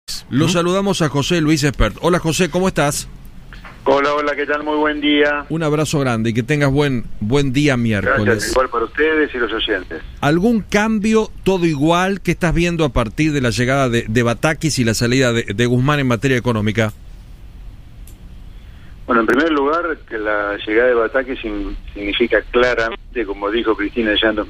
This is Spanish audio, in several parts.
Lo saludamos a José Luis Espert. Hola José, ¿cómo estás? Hola, ¿qué tal? Muy buen día. Un abrazo grande y que tengas buen día miércoles. Gracias, igual para ustedes y los oyentes. ¿Algún cambio, todo igual, que estás viendo a partir de la llegada de Batakis y la salida de Guzmán en materia económica? Bueno, en primer lugar, que la llegada de Batakis significa claramente, como dijo Cristina ya en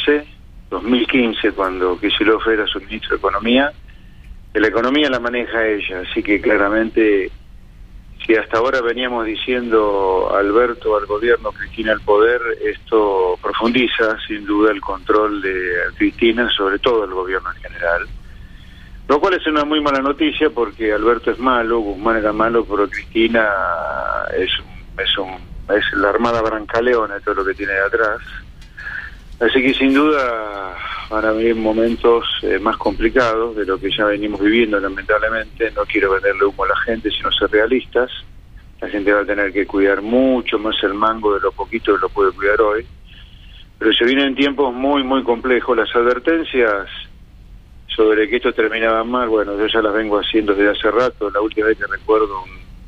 2015, cuando Kicillof era su ministro de Economía, que la economía la maneja ella, así que claramente, si hasta ahora veníamos diciendo Alberto al gobierno, Cristina al poder, esto profundiza sin duda el control de Cristina sobre todo el gobierno en general, lo cual es una muy mala noticia porque Alberto es malo, Guzmán era malo, pero Cristina es la armada Brancaleona de todo lo que tiene de atrás. Así que sin duda van a venir momentos más complicados de lo que ya venimos viviendo, lamentablemente. No quiero venderle humo a la gente, sino ser realistas. La gente va a tener que cuidar mucho más el mango de lo poquito que lo puede cuidar hoy. Pero se vienen tiempos muy, muy complejos. Las advertencias sobre que esto terminaba mal, bueno, yo ya las vengo haciendo desde hace rato. La última vez que recuerdo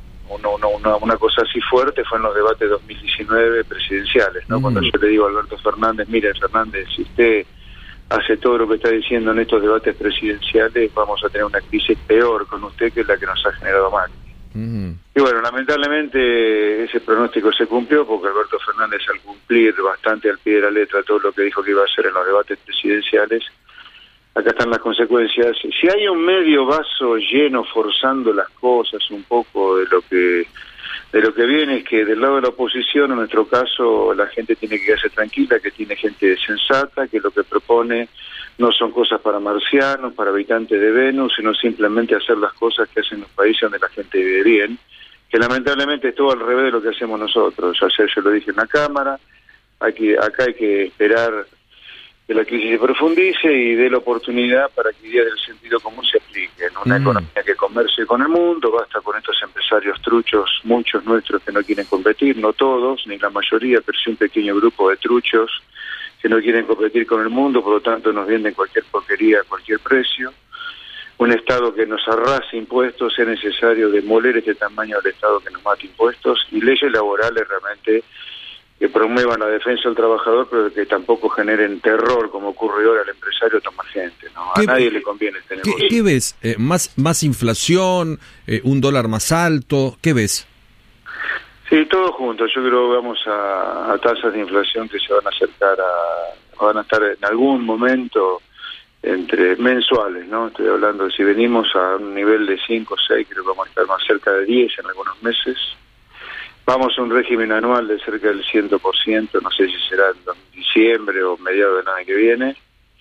una cosa así fuerte fue en los debates 2019 presidenciales, ¿no? Cuando yo le digo a Alberto Fernández, mire Fernández, si usted hace todo lo que está diciendo en estos debates presidenciales, vamos a tener una crisis peor con usted que la que nos ha generado Macri. Y bueno, lamentablemente ese pronóstico se cumplió porque Alberto Fernández, al cumplir bastante al pie de la letra todo lo que dijo que iba a hacer en los debates presidenciales, acá están las consecuencias. Si hay un medio vaso lleno forzando las cosas un poco de lo que viene, es que del lado de la oposición, en nuestro caso, la gente tiene que quedarse tranquila, que tiene gente sensata, que lo que propone no son cosas para marcianos, para habitantes de Venus, sino simplemente hacer las cosas que hacen los países donde la gente vive bien, que lamentablemente es todo al revés de lo que hacemos nosotros. Ayer yo lo dije en la Cámara, acá hay que esperar que la crisis se profundice y dé la oportunidad para que ideas del sentido común se apliquen. Una economía que comercie con el mundo, basta con estos empresarios truchos, muchos nuestros que no quieren competir, no todos, ni la mayoría, pero sí un pequeño grupo de truchos que no quieren competir con el mundo, por lo tanto nos venden cualquier porquería a cualquier precio. Un Estado que nos arrase impuestos, sea necesario demoler este tamaño del Estado que nos mate impuestos, y leyes laborales realmente que promuevan la defensa del trabajador, pero que tampoco generen terror, como ocurre ahora al empresario tomar gente, ¿no? A nadie le conviene este negocio. ¿Qué ves? ¿Más inflación? ¿Un dólar más alto? ¿Qué ves? Sí, todo junto. Yo creo que vamos a tasas de inflación que se van a acercar van a estar en algún momento entre mensuales, ¿no? Estoy hablando, si venimos a un nivel de 5 o 6, creo que vamos a estar más cerca de 10 en algunos meses. Vamos a un régimen anual de cerca del 100%, no sé si será en diciembre o mediados del año que viene,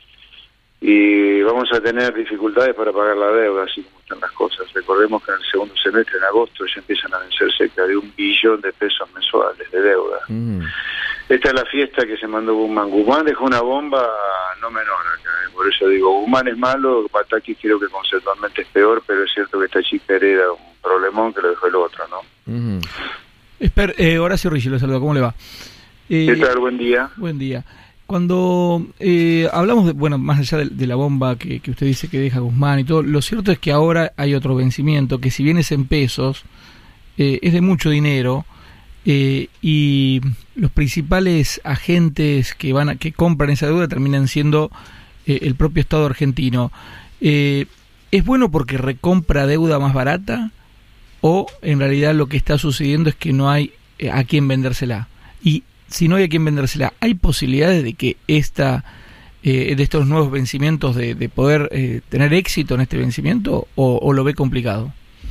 y vamos a tener dificultades para pagar la deuda, así como están las cosas. Recordemos que en el segundo semestre, en agosto, ya empiezan a vencer cerca de 1 billón de pesos mensuales de deuda. Esta es la fiesta que se mandó Guzmán. Guzmán dejó una bomba no menor acá, por eso digo, Guzmán es malo, Batakis creo que conceptualmente es peor, pero es cierto que esta chica hereda un problemón que lo dejó el otro, ¿no? Horacio Ricci, lo saludo, ¿cómo le va? ¿Qué tal? Buen día. Buen día. Cuando hablamos de, bueno, más allá de la bomba que usted dice que deja Guzmán y todo, lo cierto es que ahora hay otro vencimiento que, si bien es en pesos, es de mucho dinero, y los principales agentes que compran esa deuda terminan siendo el propio Estado argentino. ¿Es bueno porque recompra deuda más barata? ¿O en realidad lo que está sucediendo es que no hay a quién vendérsela? Y si no hay a quién vendérsela, ¿hay posibilidades de que de estos nuevos vencimientos de poder tener éxito en este vencimiento, o lo ve complicado?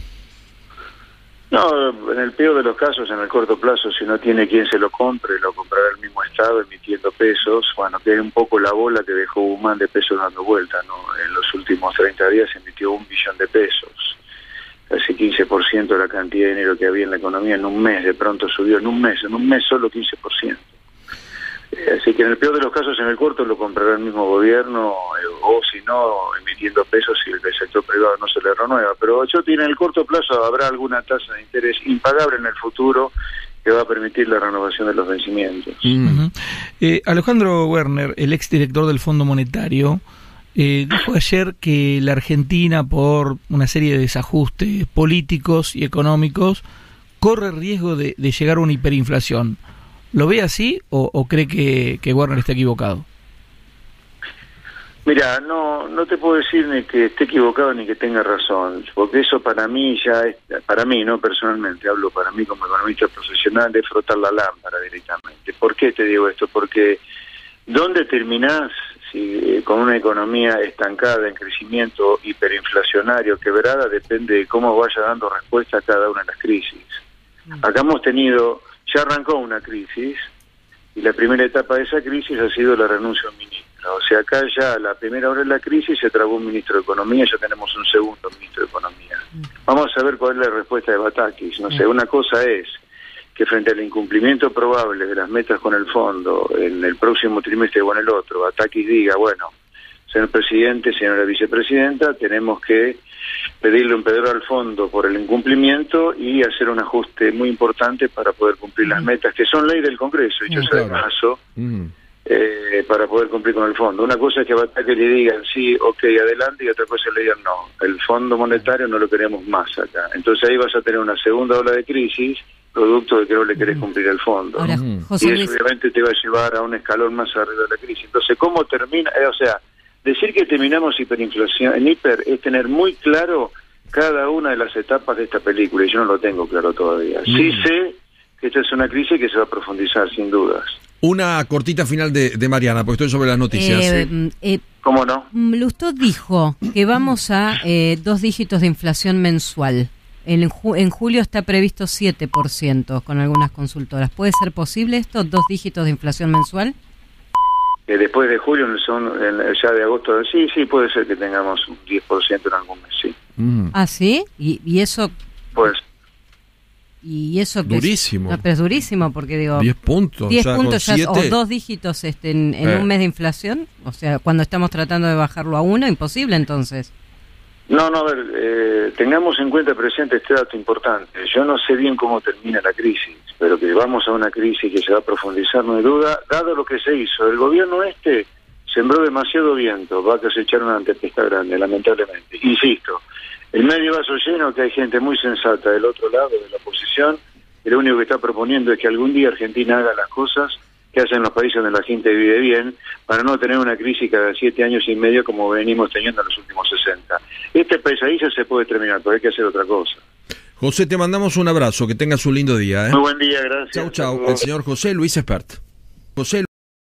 No, en el peor de los casos, en el corto plazo, si no tiene quien se lo compre, lo comprará el mismo Estado emitiendo pesos. Bueno, que es un poco la bola que dejó Guzmán de pesos dando vuelta, ¿no? En los últimos 30 días se emitió 1 billón de pesos. Casi 15% de la cantidad de dinero que había en la economía en un mes, de pronto subió en un mes solo 15%. Así que en el peor de los casos, en el corto, lo comprará el mismo gobierno, o si no, emitiendo pesos si el sector privado no se le renueva. Pero yo en el corto plazo habrá alguna tasa de interés impagable en el futuro que va a permitir la renovación de los vencimientos. Alejandro Werner, el exdirector del Fondo Monetario, dijo ayer que la Argentina, por una serie de desajustes políticos y económicos, corre riesgo de llegar a una hiperinflación. ¿Lo ve así o cree que Werner está equivocado? Mira, no te puedo decir ni que esté equivocado ni que tenga razón, porque eso para mí para mí, no personalmente, hablo para mí como economista profesional, de frotar la lámpara directamente. ¿Por qué te digo esto? Porque ¿dónde terminás con una economía estancada en crecimiento hiperinflacionario, quebrada? Depende de cómo vaya dando respuesta a cada una de las crisis. Acá ya arrancó una crisis, y la primera etapa de esa crisis ha sido la renuncia de un ministro. O sea, acá ya a la primera hora de la crisis se trabó un ministro de Economía, ya tenemos un segundo ministro de Economía. Vamos a ver cuál es la respuesta de Batakis. No sé, una cosa es que frente al incumplimiento probable de las metas con el fondo en el próximo trimestre o en el otro, Batakis diga, bueno, señor presidente, señora vicepresidenta, tenemos que pedirle un pedro al fondo por el incumplimiento y hacer un ajuste muy importante para poder cumplir las metas, que son ley del Congreso, y yo sé de paso, para poder cumplir con el fondo. Una cosa es que a Batakis le digan sí, ok, adelante, y otra cosa es que le digan no, el Fondo Monetario no lo queremos más acá. Entonces ahí vas a tener una segunda ola de crisis, producto de que no le querés cumplir el fondo. Ahora, y eso obviamente te va a llevar a un escalón más arriba de la crisis. Entonces, ¿cómo termina? O sea, decir que terminamos hiperinflación, es tener muy claro cada una de las etapas de esta película, y yo no lo tengo claro todavía. Sí sé que esta es una crisis que se va a profundizar, sin dudas. Una cortita final de Mariana, porque estoy sobre las noticias. ¿Cómo no? Lustó dijo que vamos a 2 dígitos de inflación mensual. En julio está previsto 7% con algunas consultoras. ¿Puede ser posible esto, 2 dígitos de inflación mensual? Después de julio, ya de agosto, sí, puede ser que tengamos un 10% en algún mes, sí. ¿Ah, sí? ¿Y eso? Pues. ¿Y eso que durísimo. No, pero es durísimo, porque digo... 10 puntos. 10 puntos ya, o 2 dígitos en un mes de inflación. O sea, cuando estamos tratando de bajarlo a 1, imposible entonces. No, a ver, tengamos en cuenta presente este dato importante. Yo no sé bien cómo termina la crisis, pero que vamos a una crisis que se va a profundizar, no hay duda, dado lo que se hizo. El gobierno sembró demasiado viento, va a cosechar una tempestad grande, lamentablemente. Insisto, el medio vaso lleno, que hay gente muy sensata del otro lado, de la oposición, y lo único que está proponiendo es que algún día Argentina haga las cosas que hacen los países donde la gente vive bien, para no tener una crisis cada 7 años y medio como venimos teniendo en los últimos 60. Este pesadilla se puede terminar, pero hay que hacer otra cosa. José, te mandamos un abrazo, que tengas un lindo día. Muy buen día, gracias. Chau. El señor José Luis Espert. José